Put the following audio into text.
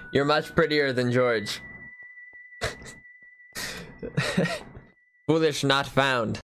You're much prettier than George. Foolish not found.